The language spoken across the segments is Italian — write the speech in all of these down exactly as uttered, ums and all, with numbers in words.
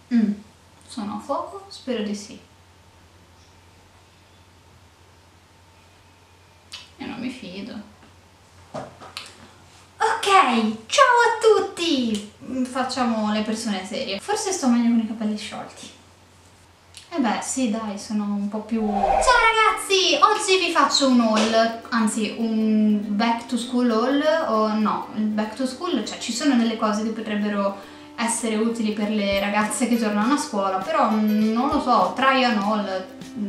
Mm, sono a fuoco? Spero di sì. Io non mi fido. Ok, ciao a tutti! Facciamo le persone serie. Forse sto meglio con i capelli sciolti. Eh beh, sì, dai, sono un po' più... Ciao ragazzi! Oggi vi faccio un haul, anzi un back to school haul, o no, il back to school, cioè ci sono delle cose che potrebbero essere utili per le ragazze che tornano a scuola, però non lo so, try an haul,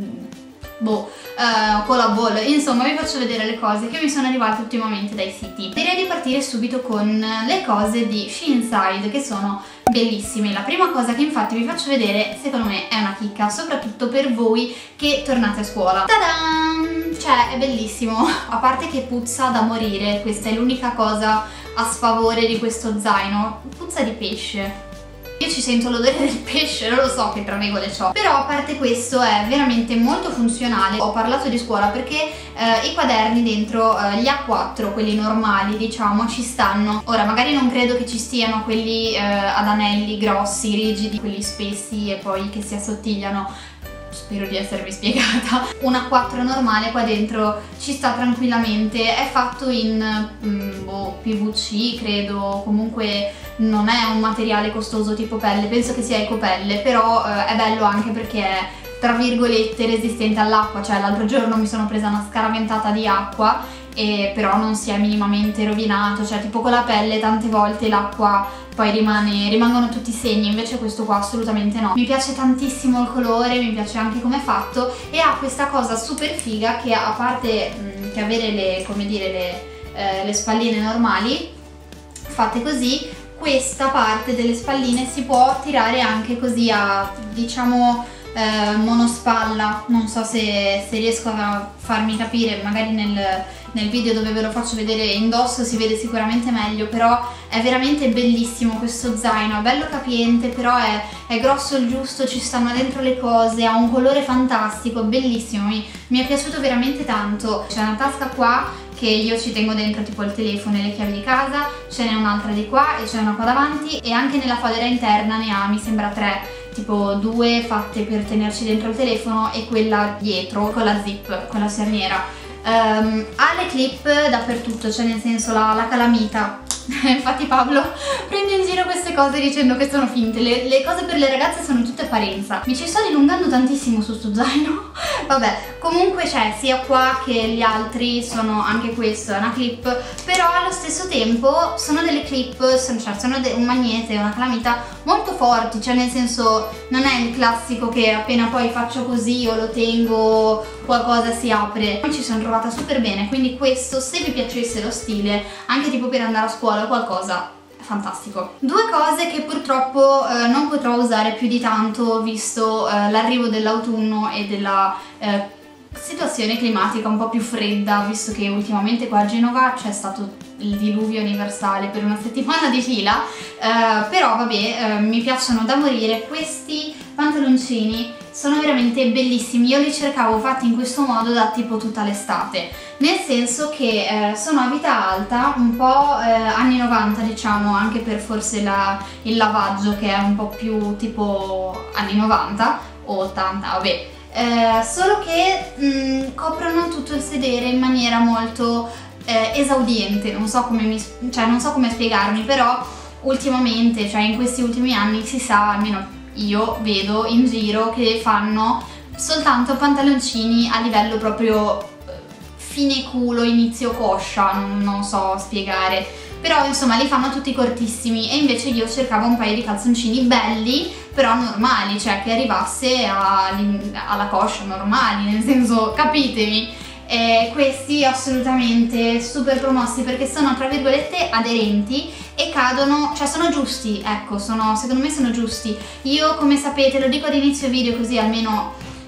boh, uh, collab, insomma vi faccio vedere le cose che mi sono arrivate ultimamente dai siti. Direi di partire subito con le cose di Shein-Side, che sono bellissime. La prima cosa che infatti vi faccio vedere, secondo me è una chicca, soprattutto per voi che tornate a scuola. Ta-da! Cioè è bellissimo, a parte che puzza da morire, questa è l'unica cosa a sfavore di questo zaino, puzza di pesce. Io ci sento l'odore del pesce, non lo so che tra regole c'ho. Però a parte questo è veramente molto funzionale. Ho parlato di scuola perché eh, i quaderni dentro eh, gli A quattro, quelli normali diciamo, ci stanno. Ora magari non credo che ci stiano quelli eh, ad anelli grossi, rigidi, quelli spessi e poi che si assottigliano. Spero di essermi spiegata. Un A quattro normale qua dentro ci sta tranquillamente, è fatto in mm, boh, P V C credo, comunque non è un materiale costoso tipo pelle, penso che sia ecopelle, però eh, è bello anche perché è tra virgolette resistente all'acqua, cioè l'altro giorno mi sono presa una scaraventata di acqua e però non si è minimamente rovinato, cioè tipo con la pelle tante volte l'acqua poi rimane, rimangono tutti i segni, invece questo qua assolutamente no. Mi piace tantissimo il colore, mi piace anche come è fatto e ha questa cosa super figa che a parte mh, che avere le, come dire, le, eh, le spalline normali fatte così, questa parte delle spalline si può tirare anche così a, diciamo, eh, monospalla. Non so se, se riesco a farmi capire, magari nel, nel video dove ve lo faccio vedere indosso si vede sicuramente meglio, però è veramente bellissimo questo zaino, è bello capiente, però è, è grosso il giusto, ci stanno dentro le cose, ha un colore fantastico, bellissimo, mi, mi è piaciuto veramente tanto. C'è una tasca qua che io ci tengo dentro tipo il telefono e le chiavi di casa, ce n'è un'altra di qua e ce n'è una qua davanti, e anche nella fodera interna ne ha mi sembra tre, tipo due fatte per tenerci dentro il telefono e quella dietro con la zip, con la cerniera. Um, ha le clip dappertutto, cioè nel senso la, la calamita. Infatti Pablo prende in giro queste cose dicendo che sono finte, le, le cose per le ragazze sono tutte apparenza. Mi ci sto dilungando tantissimo su sto zaino. Vabbè, comunque c'è sia qua che gli altri, sono anche questo, è una clip, però allo stesso tempo sono delle clip, sono, cioè sono un magnete, una calamita molto forti, cioè nel senso non è il classico che appena poi faccio così o lo tengo qualcosa si apre. Mi ci sono trovata super bene, quindi questo, se vi piacesse lo stile anche tipo per andare a scuola o qualcosa, è fantastico. Due cose che purtroppo eh, non potrò usare più di tanto visto eh, l'arrivo dell'autunno e della eh, situazione climatica un po' più fredda, visto che ultimamente qua a Genova c'è stato il diluvio universale per una settimana di fila, eh, però vabbè, eh, mi piacciono da morire. Questi pantaloncini sono veramente bellissimi, io li cercavo fatti in questo modo da tipo tutta l'estate, nel senso che eh, sono a vita alta, un po' eh, anni novanta diciamo, anche per forse la, il lavaggio che è un po' più tipo anni novanta o ottanta, vabbè. Eh, solo che mh, coprono tutto il sedere in maniera molto eh, esaudiente, non so come mi, cioè non so come spiegarmi, però ultimamente, cioè in questi ultimi anni si sa, almeno io vedo in giro che fanno soltanto pantaloncini a livello proprio fine culo, inizio coscia, non, non so spiegare, però insomma li fanno tutti cortissimi e invece io cercavo un paio di calzoncini belli però normali, cioè che arrivasse a, alla coscia, normali, nel senso, capitemi. E questi assolutamente super promossi perché sono tra virgolette aderenti e cadono, cioè sono giusti, ecco, sono, secondo me sono giusti. Io, come sapete, lo dico ad inizio video così almeno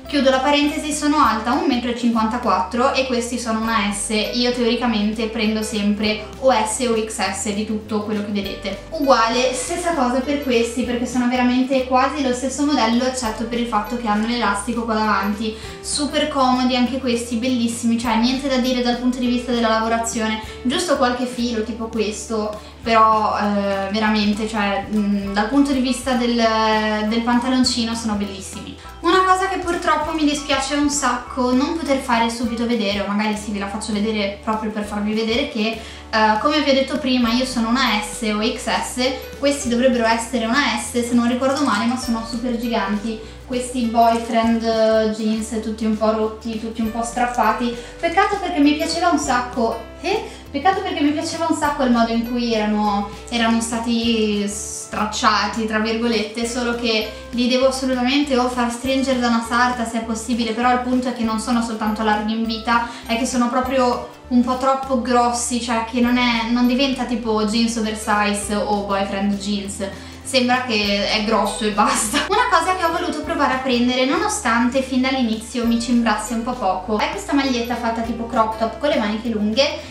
Chiudo la parentesi, sono alta uno e cinquantaquattro metri e questi sono una S. Io teoricamente prendo sempre o S o X S di tutto quello che vedete. Uguale, stessa cosa per questi, perché sono veramente quasi lo stesso modello, eccetto per il fatto che hanno l'elastico qua davanti. Super comodi anche questi, bellissimi, cioè niente da dire dal punto di vista della lavorazione, giusto qualche filo tipo questo, però eh, veramente, cioè mh, dal punto di vista del, del pantaloncino sono bellissimi. Una cosa che purtroppo mi dispiace un sacco non poter fare subito vedere, o magari sì ve la faccio vedere proprio per farvi vedere che uh, come vi ho detto prima io sono una S o X S, questi dovrebbero essere una S se non ricordo male, ma sono super giganti, questi boyfriend jeans tutti un po' rotti, tutti un po' strappati, peccato perché mi piaceva un sacco, eh? Peccato perché mi piaceva un sacco il modo in cui erano, erano stati stracciati, tra virgolette, solo che li devo assolutamente o far stringere da una sarta se è possibile, però il punto è che non sono soltanto larghi in vita, è che sono proprio un po' troppo grossi, cioè che non, è, non diventa tipo jeans oversize o boyfriend jeans, sembra che è grosso e basta. Una cosa che ho voluto provare a prendere nonostante fin dall'inizio mi cimbrasse un po' poco è questa maglietta fatta tipo crop top con le maniche lunghe.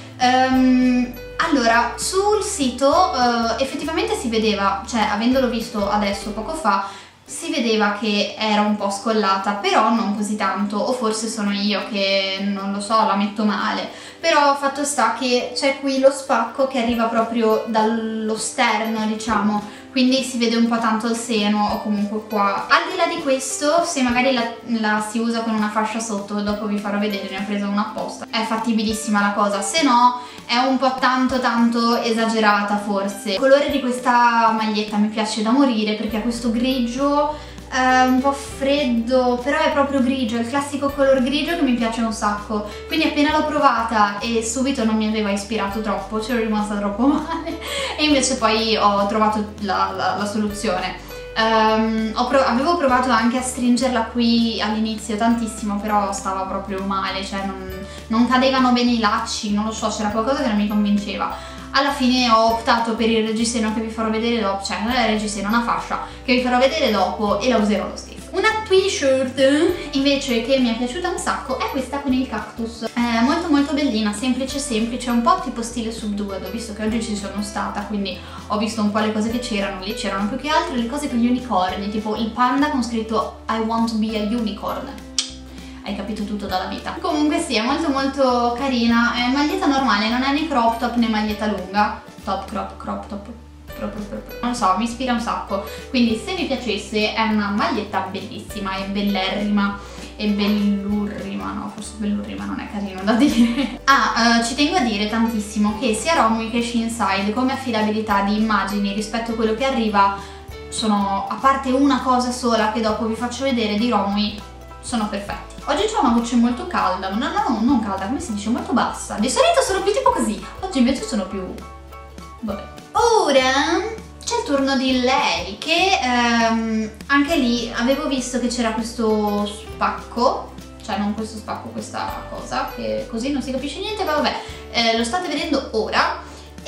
Um, allora, sul sito uh, effettivamente si vedeva, cioè avendolo visto adesso poco fa, si vedeva che era un po' scollata, però non così tanto, o forse sono io che non lo so, la metto male, però fatto sta che c'è qui lo spacco che arriva proprio dallo sterno, diciamo, quindi si vede un po' tanto il seno o comunque qua. Al di là di questo, se magari la, la si usa con una fascia sotto, dopo vi farò vedere, ne ho presa una apposta, è fattibilissima la cosa, se no è un po' tanto tanto esagerata forse. Il colore di questa maglietta mi piace da morire perché ha questo grigio eh, un po' freddo, però è proprio grigio, è il classico color grigio che mi piace un sacco, quindi appena l'ho provata e subito non mi aveva ispirato troppo, c'ero rimasta troppo male e invece poi ho trovato la, la, la soluzione. Um, ho prov avevo provato anche a stringerla qui all'inizio tantissimo, però stava proprio male, cioè non, non cadevano bene i lacci, non lo so, c'era qualcosa che non mi convinceva. Alla fine ho optato per il reggiseno che vi farò vedere dopo, cioè non è il reggiseno, una fascia che vi farò vedere dopo e la userò lo stesso. Una t-shirt invece che mi è piaciuta un sacco è questa con il cactus, è molto molto bellina, semplice semplice, un po' tipo stile Subdued, visto che oggi ci sono stata, quindi ho visto un po' le cose che c'erano lì, c'erano più che altro le cose con gli unicorni, tipo il panda con scritto I want to be a unicorn. Hai capito tutto dalla vita. Comunque sì, è molto molto carina, è maglietta normale, non è né crop top né maglietta lunga, top crop, crop top, non lo so, mi ispira un sacco, quindi se vi piacesse è una maglietta bellissima, è bellerrima e bellurrima, no, forse bellurrima non è carino da dire. Ah, uh, ci tengo a dire tantissimo che sia Romwe che Sheenside come affidabilità di immagini rispetto a quello che arriva sono, a parte una cosa sola che dopo vi faccio vedere di Romwe, sono perfetti. Oggi ho una voce molto calda, no, no, non calda, come si dice, molto bassa. Di solito sono più tipo così, oggi invece sono più... vabbè. Ora c'è il turno di lei, che ehm, anche lì avevo visto che c'era questo spacco, cioè non questo spacco, questa cosa, che così non si capisce niente, ma vabbè, eh, lo state vedendo ora.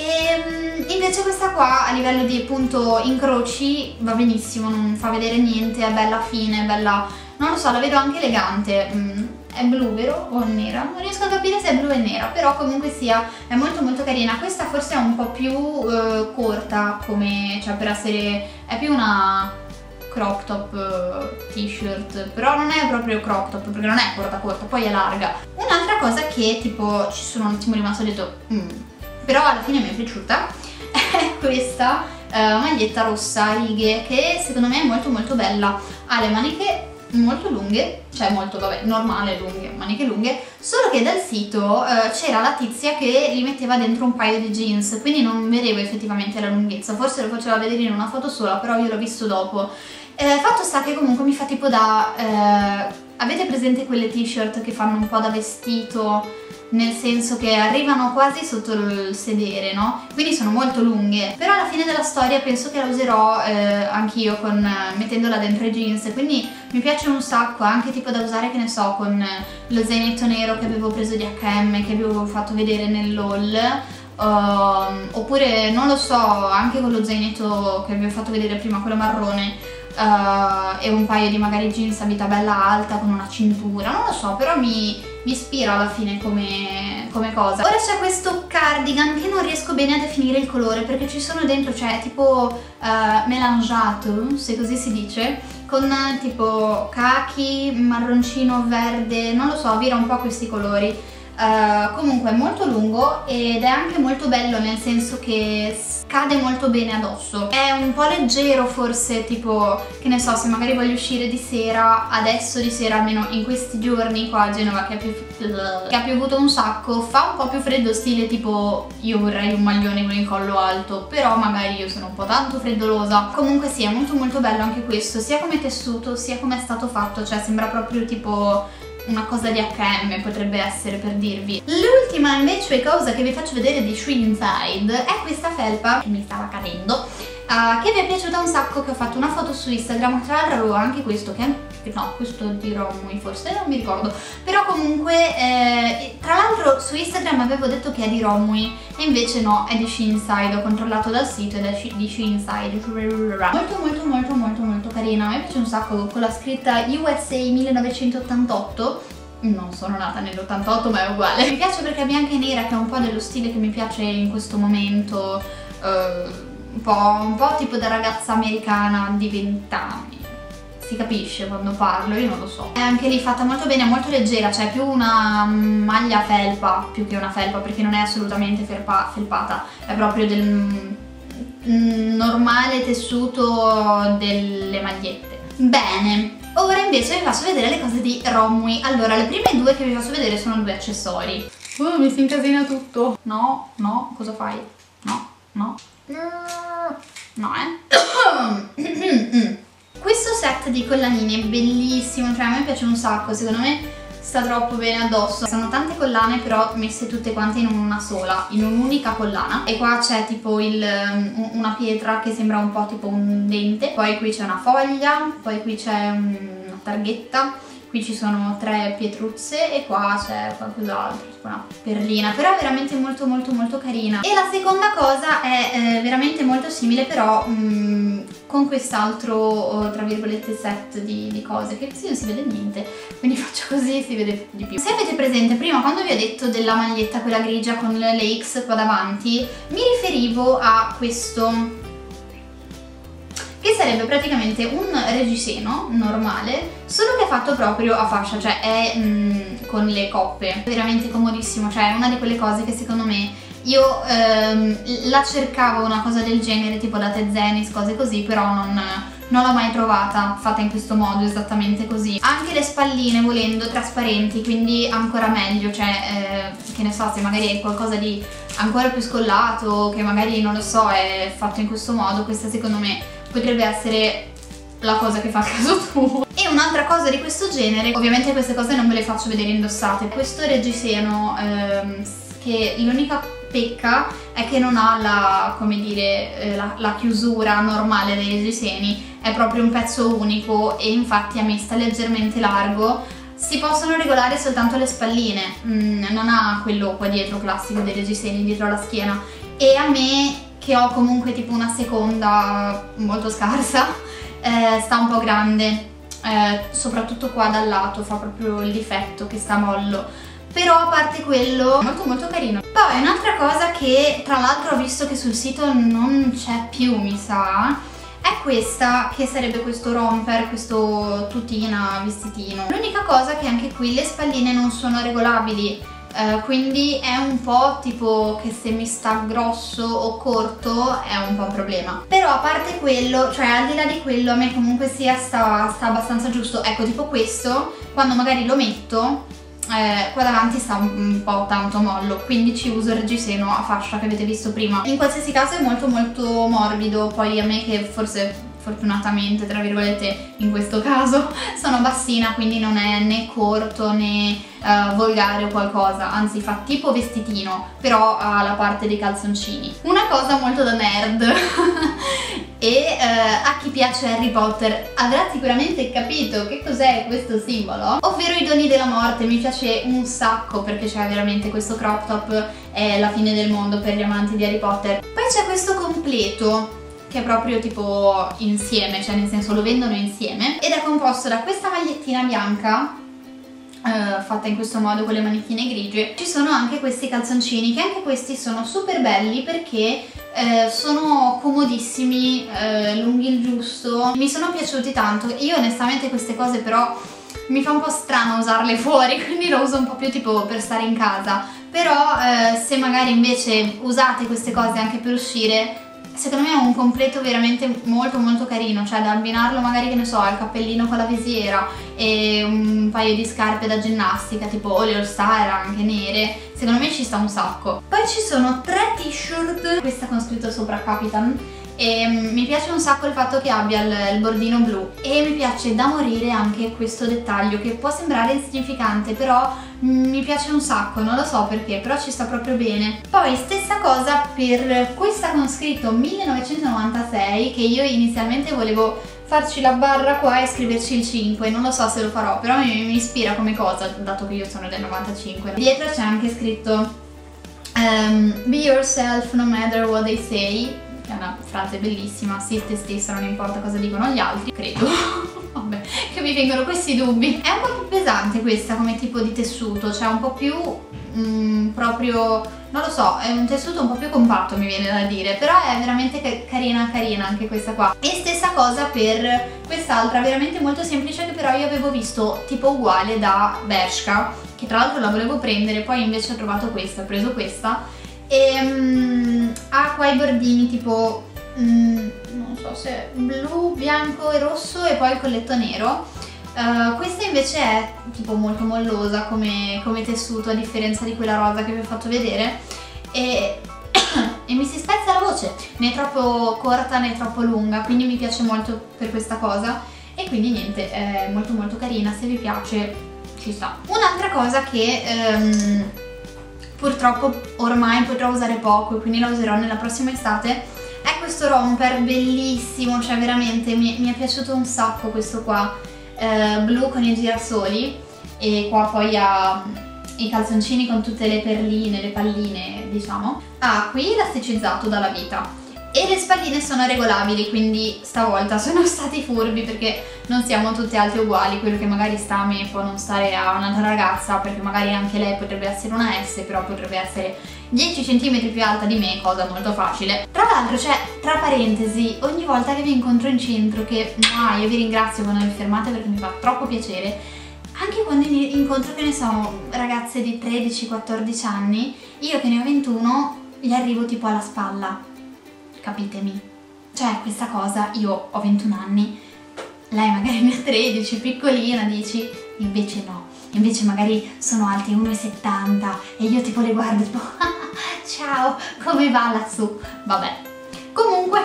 E invece questa qua a livello di appunto incroci va benissimo, non fa vedere niente, è bella fine, è bella... non lo so, la vedo anche elegante, mm, è blu vero o nera? Non riesco a capire se è blu e nera, però comunque sia è molto molto carina. Questa forse è un po' più eh, corta, come, cioè per essere, è più una crop top uh, t-shirt, però non è proprio crop top perché non è corta corta, poi è larga. Un'altra cosa che tipo ci sono un attimo rimasto, ho detto mm, però alla fine mi è piaciuta, è questa uh, maglietta rossa a righe che secondo me è molto molto bella, ha le maniche molto lunghe, cioè molto, vabbè, normale lunghe, maniche lunghe, solo che dal sito eh, c'era la tizia che li metteva dentro un paio di jeans, quindi non vedevo effettivamente la lunghezza, forse lo faceva vedere in una foto sola, però io l'ho visto dopo. Eh, fatto sta che comunque mi fa tipo da... Eh, avete presente quelle t-shirt che fanno un po' da vestito, nel senso che arrivano quasi sotto il sedere, no? Quindi sono molto lunghe, però alla fine della storia penso che la userò eh, anch'io con eh, mettendola dentro i jeans, quindi mi piace un sacco, anche tipo da usare, che ne so, con lo zainetto nero che avevo preso di H e M, che avevo fatto vedere nell'haul, uh, oppure non lo so, anche con lo zainetto che avevo fatto vedere prima, quello marrone. uh, e un paio di magari jeans a vita bella alta con una cintura, non lo so, però mi, mi ispira alla fine come, come cosa. Ora c'è questo cardigan che non riesco bene a definire il colore perché ci sono dentro, cioè tipo uh, melangiato, se così si dice, con tipo khaki, marroncino, verde, non lo so, vira un po' questi colori. Uh, comunque è molto lungo ed è anche molto bello, nel senso che cade molto bene addosso. È un po' leggero forse, tipo, che ne so, se magari voglio uscire di sera, adesso di sera, almeno in questi giorni qua a Genova che ha, più, che ha piovuto un sacco, fa un po' più freddo, stile tipo io vorrei un maglione con il collo alto, però magari io sono un po' tanto freddolosa. Comunque sì, è molto molto bello anche questo, sia come tessuto sia come è stato fatto, cioè sembra proprio tipo una cosa di acca emme emme, potrebbe essere, per dirvi. L'ultima invece cosa che vi faccio vedere di Shein Inside è questa felpa che mi stava cadendo, uh, che mi è piaciuta un sacco, che ho fatto una foto su Instagram, tra l'altro avevo anche questo che è, no, questo di Romui forse, non mi ricordo, però comunque eh, tra l'altro su Instagram avevo detto che è di Romui e invece no, è di Shein Inside, ho controllato dal sito ed è di Shein Inside. Molto molto molto molto molto carina, a me piace un sacco, con la scritta U S A millenovecentottantotto. Non sono nata nell'ottantotto ma è uguale. Mi piace perché è bianca e nera, che è un po' dello stile che mi piace in questo momento, uh, un po', un po' tipo da ragazza americana di vent'anni. Si capisce quando parlo, io non lo so. È anche lì fatta molto bene, è molto leggera, cioè più una maglia felpa più che una felpa, perché non è assolutamente felpa, felpata, è proprio del normale tessuto delle magliette. Bene, ora invece vi faccio vedere le cose di Romui. Allora, le prime due che vi faccio vedere sono due accessori. Uh, mi si incasina tutto. No, no, cosa fai? No, no. No, eh. Questo set di collanine è bellissimo, cioè a me piace un sacco, secondo me sta troppo bene addosso. Sono tante collane però messe tutte quante in una sola, in un'unica collana. E qua c'è tipo il, una pietra che sembra un po' tipo un dente, poi qui c'è una foglia, poi qui c'è una targhetta, qui ci sono tre pietruzze e qua c'è qualcos'altro, tipo una perlina, però è veramente molto molto molto carina. E la seconda cosa è eh, veramente molto simile, però mh, con quest'altro tra virgolette set di, di cose, che così non si vede niente, quindi faccio così e si vede di più. Se avete presente prima quando vi ho detto della maglietta quella grigia con le X qua davanti, mi riferivo a questo, che sarebbe praticamente un reggiseno normale, solo che è fatto proprio a fascia, cioè è mh, con le coppe, veramente comodissimo, cioè è una di quelle cose che secondo me, io ehm, la cercavo una cosa del genere, tipo da Tezenis, cose così, però non, non l'ho mai trovata fatta in questo modo, esattamente così. Anche le spalline, volendo, trasparenti, quindi ancora meglio, cioè eh, che ne so, se magari hai qualcosa di ancora più scollato, che magari, non lo so, è fatto in questo modo, questa secondo me potrebbe essere la cosa che fa il caso tuo. E un'altra cosa di questo genere, ovviamente queste cose non ve le faccio vedere indossate, questo reggiseno ehm, che l'unica pecca è che non ha la, come dire, eh, la, la chiusura normale dei reggiseni, è proprio un pezzo unico e infatti a me sta leggermente largo. Si possono regolare soltanto le spalline, mm, non ha quello qua dietro classico dei reggiseni dietro la schiena, e a me, che ho comunque tipo una seconda molto scarsa, eh, sta un po' grande, eh, soprattutto qua dal lato fa proprio il difetto che sta mollo. Però a parte quello, molto molto carino. Poi un'altra cosa che tra l'altro ho visto che sul sito non c'è più, mi sa, è questa, che sarebbe questo romper, questo tutina, vestitino. L'unica cosa è che anche qui le spalline non sono regolabili, eh, quindi è un po' tipo che se mi sta grosso o corto è un po' un problema. Però a parte quello, cioè al di là di quello, a me comunque sia sta, sta abbastanza giusto. Ecco, tipo questo, quando magari lo metto, Eh, qua davanti sta un, un po' tanto mollo, quindi ci uso il reggiseno a fascia che avete visto prima. In qualsiasi caso è molto molto morbido, poi a me che forse fortunatamente tra virgolette in questo caso sono bassina, quindi non è né corto né uh, volgare o qualcosa, anzi fa tipo vestitino, però ha la parte dei calzoncini. Una cosa molto da nerd e uh, a chi piace Harry Potter avrà sicuramente capito che cos'è questo simbolo, ovvero i doni della morte. Mi piace un sacco perché c'è veramente questo crop top, è la fine del mondo per gli amanti di Harry Potter. Poi c'è questo completo che è proprio tipo insieme, cioè nel senso lo vendono insieme, ed è composto da questa magliettina bianca Uh, fatta in questo modo con le manichine grigie. Ci sono anche questi calzoncini, che anche questi sono super belli perché uh, sono comodissimi, uh, lunghi il giusto, mi sono piaciuti tanto. Io onestamente queste cose però mi fa un po' strano usarle fuori, quindi lo uso un po' più tipo per stare in casa, però uh, se magari invece usate queste cose anche per uscire, secondo me è un completo veramente molto molto carino, cioè da abbinarlo magari, che ne so, al cappellino con la visiera e un paio di scarpe da ginnastica tipo le All Star anche nere, secondo me ci sta un sacco. Poi ci sono tre t-shirt, questa con scritto sopra Capitan, e mi piace un sacco il fatto che abbia il, il bordino blu, e mi piace da morire anche questo dettaglio che può sembrare insignificante, però mi piace un sacco, non lo so perché, però ci sta proprio bene. Poi stessa cosa per questa con scritto millenovecentonovantasei, che io inizialmente volevo farci la barra qua e scriverci il cinque, non lo so se lo farò, però mi, mi ispira come cosa, dato che io sono del novantacinque. Dietro c'è anche scritto um, be yourself no matter what they say, che è una frase bellissima, sii te stessa, non importa cosa dicono gli altri, credo. Vabbè, che mi vengono questi dubbi. È un po' più pesante questa come tipo di tessuto, cioè un po' più mm, proprio, non lo so, è un tessuto un po' più compatto, mi viene da dire, però è veramente carina carina anche questa qua. E stessa cosa per quest'altra, veramente molto semplice, che però io avevo visto tipo uguale da Bershka, che tra l'altro la volevo prendere, poi invece ho trovato questa, ho preso questa, e mm, ha qua i bordini tipo mm, non so se è blu, bianco e rosso, e poi il colletto nero. Uh, questa invece è tipo molto mollosa come, come tessuto, a differenza di quella rosa che vi ho fatto vedere, e, e mi si spezza la voce, né troppo corta né troppo lunga, quindi mi piace molto per questa cosa, e quindi niente, è molto molto carina, se vi piace ci sta. Un'altra cosa che um, purtroppo ormai potrò usare poco, e quindi la userò nella prossima estate, è questo romper bellissimo, cioè veramente mi, mi è piaciuto un sacco questo qua, eh, blu con i girasoli, e qua poi ha i calzoncini con tutte le perline, le palline diciamo. Ha qui elasticizzato dalla vita, e le spalline sono regolabili, quindi stavolta sono stati furbi perché non siamo tutte alte uguali, quello che magari sta a me può non stare a un'altra ragazza, perché magari anche lei potrebbe essere una S, però potrebbe essere dieci centimetri più alta di me, cosa molto facile. Tra l'altro, cioè, tra parentesi, ogni volta che vi incontro in centro, che ah, io vi ringrazio quando vi fermate perché mi fa troppo piacere, anche quando incontro, che ne so, ragazze di tredici quattordici anni, io che ne ho ventuno, gli arrivo tipo alla spalla. Capitemi? Cioè, questa cosa, io ho ventuno anni, lei magari ne ha tredici, piccolina, dici, invece no, invece magari sono alti uno e settanta e io tipo le guardo tipo ciao, come va lassù? Vabbè, comunque,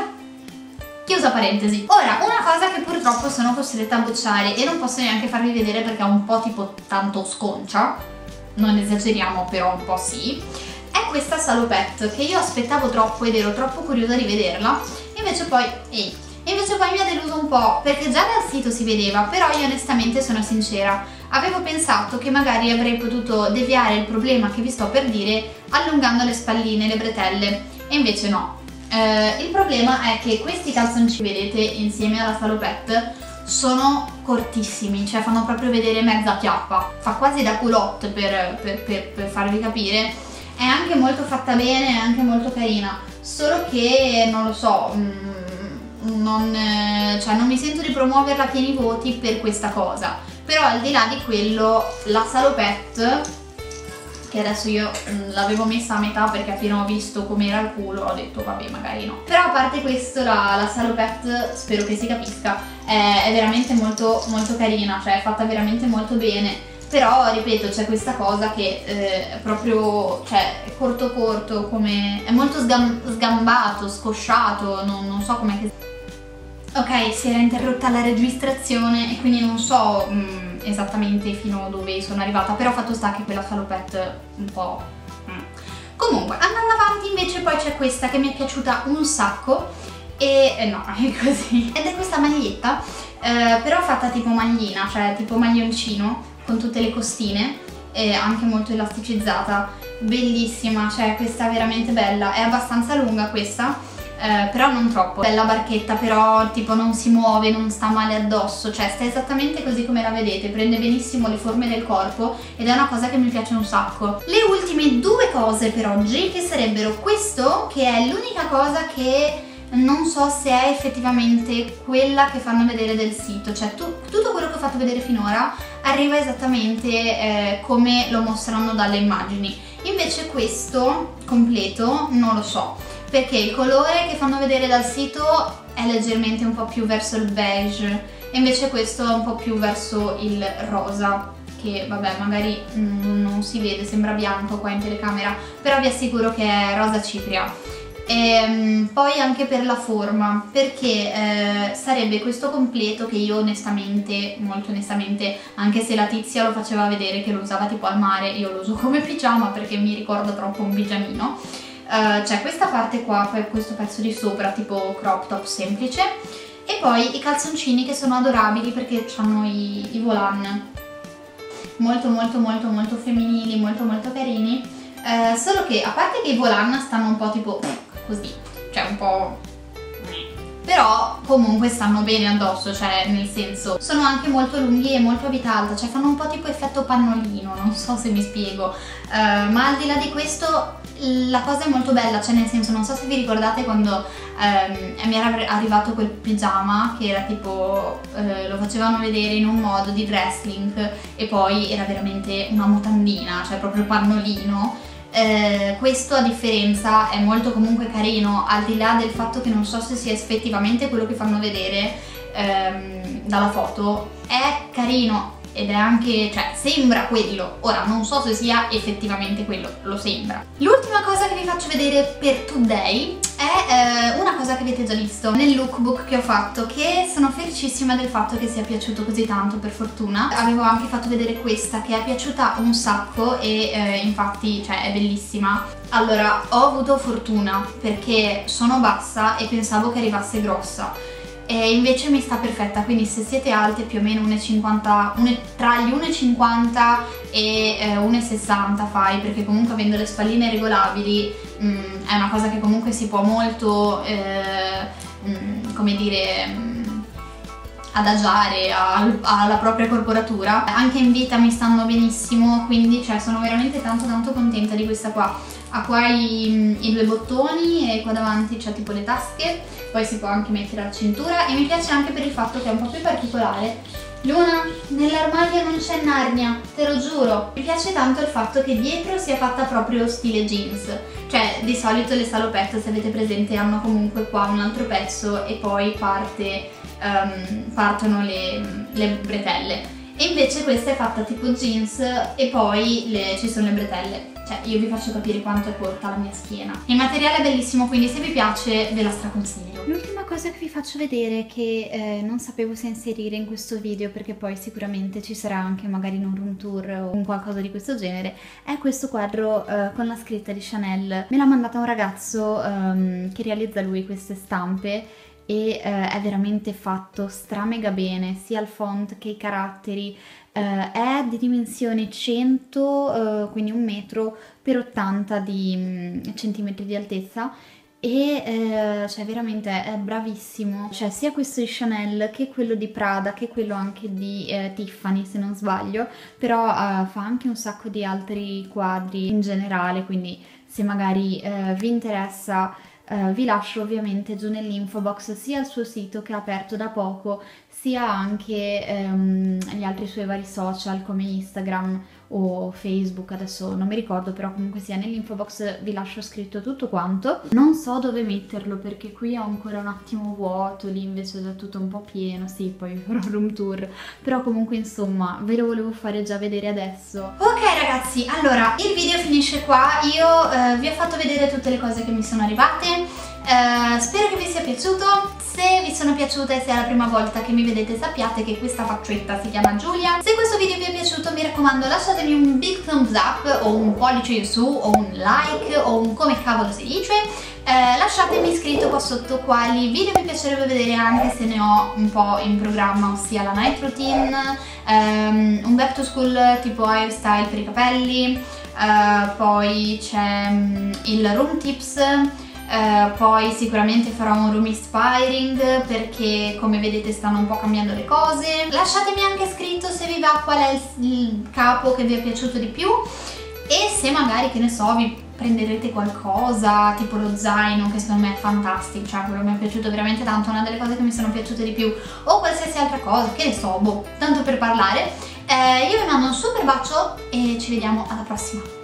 chiusa parentesi. Ora, una cosa che purtroppo sono costretta a bocciare e non posso neanche farvi vedere perché è un po' tipo tanto sconcia, non esageriamo però un po' sì, è questa salopette che io aspettavo troppo ed ero troppo curiosa di vederla, invece poi, ehi, invece poi mi ha deluso un po' perché già dal sito si vedeva, però io onestamente sono sincera, avevo pensato che magari avrei potuto deviare il problema che vi sto per dire allungando le spalline, le bretelle, e invece no. Eh, il problema è che questi calzoncini, vedete, insieme alla salopette sono cortissimi, cioè fanno proprio vedere mezza chiappa, fa quasi da culotte per, per, per, per farvi capire. È anche molto fatta bene, è anche molto carina, solo che non lo so, non, cioè non mi sento di promuoverla a pieni voti per questa cosa. Però al di là di quello, la salopette, che adesso io l'avevo messa a metà perché appena ho visto com'era il culo ho detto vabbè magari no, però a parte questo la, la salopette, spero che si capisca, è, è veramente molto molto carina, cioè è fatta veramente molto bene. Però ripeto, c'è questa cosa che eh, è proprio, cioè è corto corto, come è molto sgam sgambato, scosciato, non, non so com'è che... Ok, si era interrotta la registrazione e quindi non so mh, esattamente fino a dove sono arrivata, però fatto sta che quella salopette un po'... Mm. Comunque, andando avanti invece poi c'è questa che mi è piaciuta un sacco e... Eh, no, è così. Ed è questa maglietta, eh, però fatta tipo maglina, cioè tipo maglioncino, con tutte le costine, e anche molto elasticizzata, bellissima, cioè questa è veramente bella, è abbastanza lunga questa, eh, però non troppo. Bella barchetta, però tipo non si muove, non sta male addosso, cioè sta esattamente così come la vedete, prende benissimo le forme del corpo ed è una cosa che mi piace un sacco. Le ultime due cose per oggi, che sarebbero questo, che è l'unica cosa che non so se è effettivamente quella che fanno vedere del sito, cioè tu, tutto quello che ho fatto vedere finora arriva esattamente eh, come lo mostrano dalle immagini, invece questo completo non lo so, perché il colore che fanno vedere dal sito è leggermente un po' più verso il beige e invece questo è un po' più verso il rosa, che vabbè magari mm, non si vede, sembra bianco qua in telecamera, però vi assicuro che è rosa cipria. E poi anche per la forma, perché eh, sarebbe questo completo che io onestamente, molto onestamente, anche se la tizia lo faceva vedere che lo usava tipo al mare, io lo uso come pigiama perché mi ricorda troppo un pigiamino. Uh, c'è questa parte qua, poi questo pezzo di sopra tipo crop top semplice e poi i calzoncini che sono adorabili perché hanno i, i volant molto molto molto molto femminili, molto molto carini, uh, solo che a parte che i volant stanno un po' tipo così, cioè un po'... però comunque stanno bene addosso, cioè nel senso sono anche molto lunghi e molto a vita alta, cioè fanno un po' tipo effetto pannolino, non so se mi spiego, uh, ma al di là di questo la cosa è molto bella, cioè nel senso non so se vi ricordate quando um, mi era arrivato quel pigiama che era tipo, uh, lo facevano vedere in un modo di wrestling e poi era veramente una mutandina, cioè proprio pannolino. Eh, questo a differenza è molto comunque carino, al di là del fatto che non so se sia effettivamente quello che fanno vedere ehm, dalla foto, è carino ed è anche, cioè sembra quello, ora non so se sia effettivamente quello, lo sembra. L'ultima cosa che vi faccio vedere per Today è eh, una cosa che avete già visto nel lookbook che ho fatto, che sono felicissima del fatto che sia piaciuto così tanto, per fortuna. Avevo anche fatto vedere questa che è piaciuta un sacco e eh, infatti cioè è bellissima. Allora, ho avuto fortuna perché sono bassa e pensavo che arrivasse grossa e invece mi sta perfetta, quindi se siete alte più o meno uno e cinquanta, tra gli uno e cinquanta e eh, uno e sessanta fai, perché comunque avendo le spalline regolabili mh, è una cosa che comunque si può molto eh, mh, come dire mh, adagiare al, alla propria corporatura. Anche in vita mi stanno benissimo, quindi cioè, sono veramente tanto tanto contenta di questa qua. Ha qua i, i due bottoni e qua davanti c'è tipo le tasche, poi si può anche mettere alla cintura e mi piace anche per il fatto che è un po' più particolare. Luna, nell'armadio non c'è Narnia, te lo giuro. Mi piace tanto il fatto che dietro sia fatta proprio stile jeans, cioè di solito le salopette, se avete presente, hanno comunque qua un altro pezzo e poi parte, um, partono le, le bretelle. E invece questa è fatta tipo jeans e poi le, ci sono le bretelle. Cioè io vi faccio capire quanto è corta la mia schiena. Il materiale è bellissimo, quindi se vi piace ve la straconsiglio. L'ultima cosa che vi faccio vedere, che eh, non sapevo se inserire in questo video perché poi sicuramente ci sarà anche magari in un room tour o un qualcosa di questo genere, è questo quadro eh, con la scritta di Chanel. Me l'ha mandata un ragazzo um, che realizza lui queste stampe e eh, è veramente fatto stra mega bene, sia il font che i caratteri. Uh, è di dimensione cento, uh, quindi un metro per ottanta di um, centimetri di altezza e uh, cioè veramente è bravissimo, cioè sia questo di Chanel che quello di Prada che quello anche di uh, Tiffany se non sbaglio, però uh, fa anche un sacco di altri quadri in generale, quindi se magari uh, vi interessa uh, vi lascio ovviamente giù nell'info box sia il suo sito che è aperto da poco, sia anche ehm, gli altri suoi vari social come Instagram o Facebook, adesso non mi ricordo, però comunque sia nell'info box vi lascio scritto tutto quanto. Non so dove metterlo perché qui ho ancora un attimo vuoto, lì invece è già tutto un po' pieno, sì, poi farò room tour, però comunque insomma ve lo volevo fare già vedere adesso. Ok ragazzi, allora il video finisce qua, io eh, vi ho fatto vedere tutte le cose che mi sono arrivate. Uh, spero che vi sia piaciuto. Se vi sono piaciute e se è la prima volta che mi vedete sappiate che questa faccetta si chiama Giulia. Se questo video vi è piaciuto mi raccomando lasciatemi un big thumbs up o un pollice in su o un like o un come cavolo si dice. Uh, lasciatemi scritto qua sotto quali video mi piacerebbe vedere anche se ne ho un po' in programma, ossia la night routine, um, un back to school tipo hairstyle per i capelli, uh, poi c'è um, il room tips. eh, poi sicuramente farò un room inspiring perché come vedete stanno un po' cambiando le cose. Lasciatemi anche scritto se vi va qual è il, il capo che vi è piaciuto di più e se magari, che ne so, vi prenderete qualcosa tipo lo zaino che secondo me è fantastico, cioè quello mi è piaciuto veramente tanto, una delle cose che mi sono piaciute di più, o qualsiasi altra cosa, che ne so, boh, tanto per parlare. Eh, io vi mando un super bacio e ci vediamo alla prossima.